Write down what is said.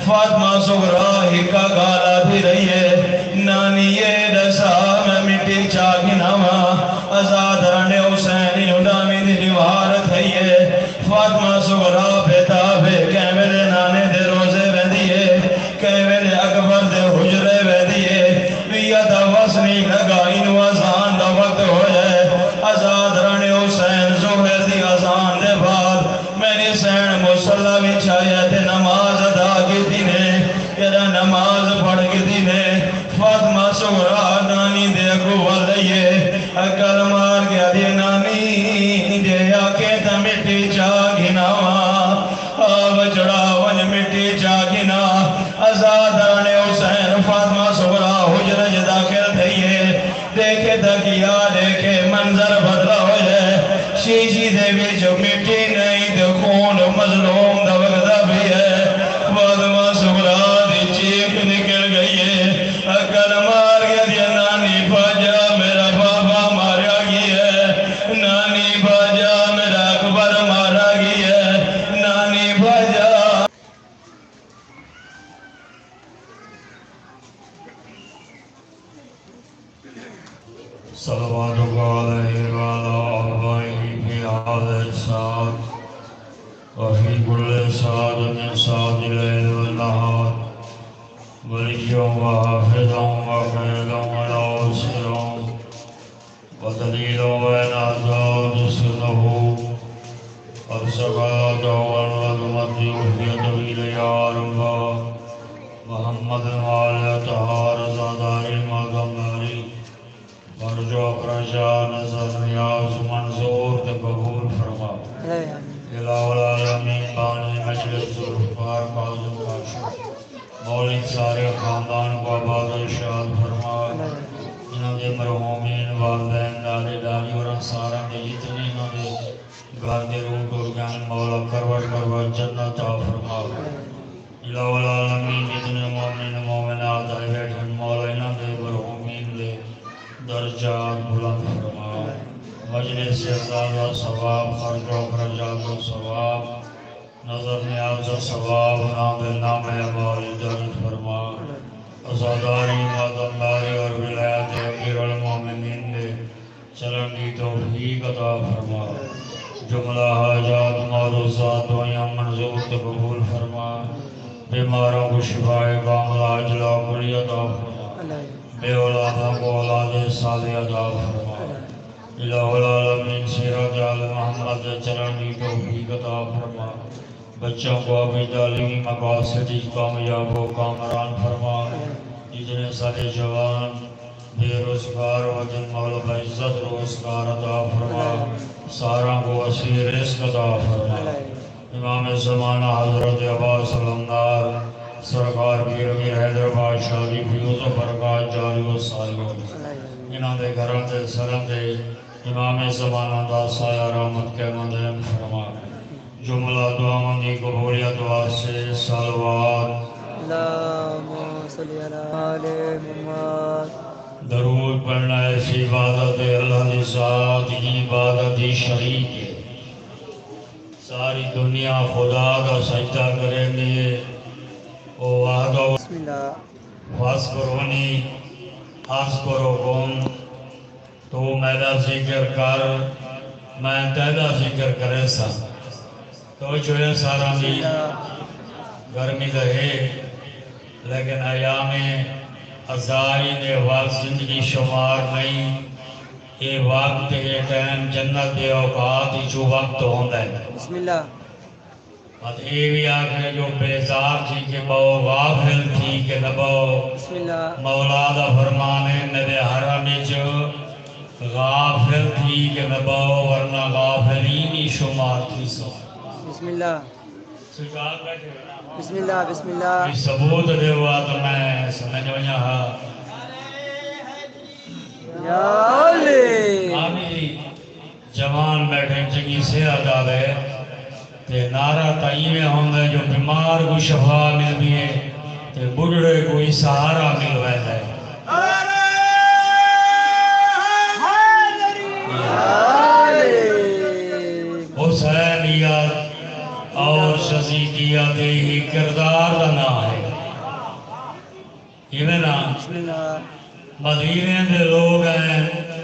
فاطمہ صغرا ہی کا گالا بھی رہی ہے نانی یہ رسا میں مٹی چاگی ناما ازاد رنے حسین یونامی دی دیوار تھی ہے فاطمہ صغرا بیتا بے کیمل نانے دے روزے ویدی ہے کیمل اکبر دے حجرے ویدی ہے بیتا وصنی لگا انو ازان دا وقت ہو جائے ازاد رنے حسین زہر دی ازان دے بعد میری سین مسلح بچھایا تے نماز ادا کی دینے یرا نماز پڑھ کی دینے فاطمہ صغرا نانی دے کو والئیے اکل مار گیا دی نانی دے آکے تا مٹی چاگینا آب چڑا ون مٹی چاگینا ازادان حسین فاطمہ صغرا حجرج داخل تھئیے دیکھے تکیا دیکھے منظر بدلا ہو جائے شیشی دے بھی جو مٹی نہیں دے خون مظلوم دا وقت بھی ہے فاطمہ صغرا دی چیخ نکل گئی ہے اکل مار گیا دی نانی باجا میرا بابا مارا گئی ہے نانی باجا میرا اکبر مارا گئی ہے نانی باجا صلوات علیہ وعلا آبائه فی هذا الساعت وفی کل ساعت من ساعت اللیل والنہار ولیوں وحافظوں وقیدوں وناصروں ودلیلوں ونعزاد سنہو السقاط والعظمت وفی طویل یا ربا محمد وعلی طہار زادار مغماری مرجو پرشا نظر نیاز منظور تے قبول فرما الہ العالمین بانی مجلس ذوالفقار کاظم کاشف مولد سارے خاندان کو آباد و ارشاد فرما انہوں دے مرحومین والدین دادے دادی اور انصاراں دے جتنے انہوں دے گھر دے روح کو جان مولا کروٹ جنت عطا فرما الہ العالمین جتنے مومن مومنات آئے بیٹھن مولا انہوں دے مرحومین دے درجات بلند فرما مجلس سے زیادہ ثواب خرج و اخراجات و ثواب نظر نیاز و ثواب نام نام عمال درد فرما ازاداری مادمداری اور ولایت امیر المومنین دے چلن کی توفیق عطا فرما جملہ حاجات معروضات دعائیں منظور تے قبول فرما بیماروں کو شفائے کاملہ اجلا کلی عطا فرما بے اولادوں کو اولاد صالح عطا فرما الہ العالمین سیرت آل محمد چلن کی توفیق عطا فرما بچوں کو ابھی تعلیمی مقاصد کامیاب و کامران فرما جتنے سارے جوان بے روزگار و جن مولا بعزت روزگار عطا فرما ساروں کو وسیع رزق عطا فرما امام زمانہ حضرت عباس علمدار سرکار پیر امیر حیدرآباد شادی فیوز و برکات جاری و سالیوں انہوں دے گھروں دے سرم دے امام زمانہ دا سایہ رحمت کے مندیم فرما جملہ دعاوں دی قبولیت واسطے صلوات اللہم صلی علی محمد درود پڑھنا ایسی عبادت ہے اللہ دی ذات کی عبادت ہی شریک ہے ساری دنیا خدا کا سجدہ کریں گے او وحدہ بسم اللہ فاسقرونی اذکرکم تو میرا ذکر کر میں تیرا ذکر کرے سا تو جو ہے سارا بھی گرمی رہے لیکن ایام ازاری نے وقت زندگی شمار نہیں یہ وقت یہ ٹائم جنت دے اوقات جو وقت ہوندہ ہے بسم اللہ اور یہ بھی آخر جو بیزار تھی کہ بہو غافل تھی کہ نبو بسم اللہ مولا دا فرمانے میرے حرم جو غافل تھی کہ نبو ورنہ غافلینی شمار تھی سو بسم اللہ سجاد بیٹھے بسم اللہ بسم اللہ یہ ثبوت دے ہوا تو میں سمجھ وجہ یا علی آمی جوان بیٹھے چنگی سے آدھا تے نعرہ تائیوے ہوں گے جو بیمار کو شفا مل بھی ہے تے بڑھڑے کوئی سہارا مل رہے ہے حسینیت اور شزیدیت ہی کردار نہ ہے یہ میں نا بسم اللہ مدینے دے لوگ ہیں